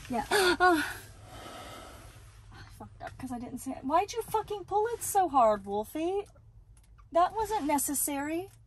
Yeah. I fucked up because I didn't say it. Why'd you fucking pull it so hard, Wolfie? That wasn't necessary.